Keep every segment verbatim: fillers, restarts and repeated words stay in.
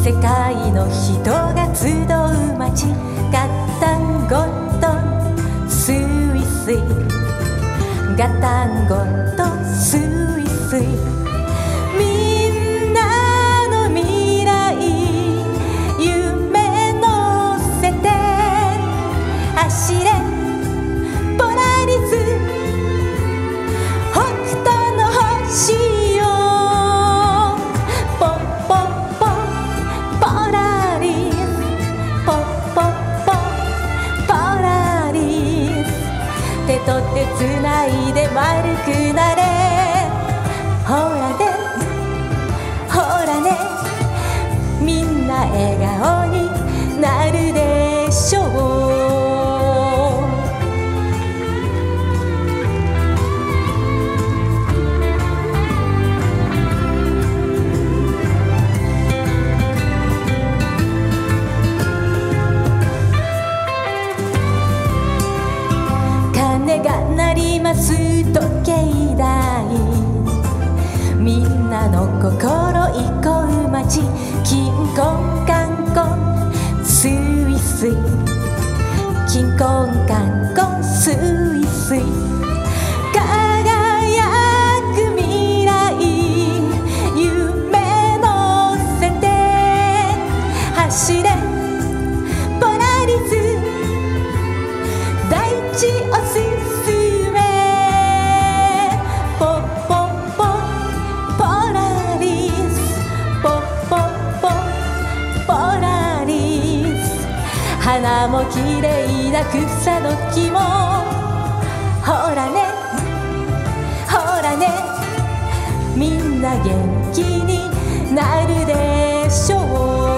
世界の人が集う街、ガタンゴトンスイスイ、ガタンゴトンスイスイ、みんなの未来夢乗せて走れポラリス、北斗の星よ、ポッポッポポラリス、ポッポッポポラリス、手と手つないで丸くなれ、ほらねほらね、みんな笑顔になるでしょう。鐘が鳴ります時計台、みんなの心憩う街、キンコンカンコンスイスイ、キンコンカンコンスイスイ、輝く未来夢乗せて走れポラリス、大地おすすめ、ポッポッポポラリス、ポッポッポポラリス、花もきれいな草の木も、ほらねほらね、みんな元気になるでしょう。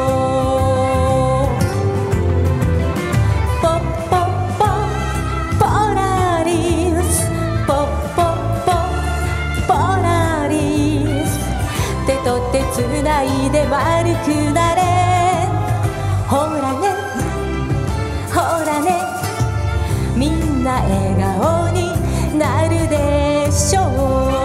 手と手つないで丸くなれ、ほらねほらね、みんな笑顔になるでしょう。